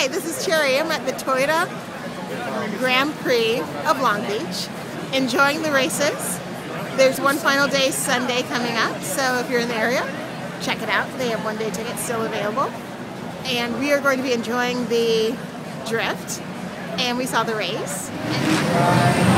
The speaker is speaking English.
Hi, this is Cherry. I'm at the Toyota Grand Prix of Long Beach, enjoying the races. There's one final day Sunday coming up, so if you're in the area, check it out. They have one-day tickets still available. And we are going to be enjoying the drift, and we saw the race.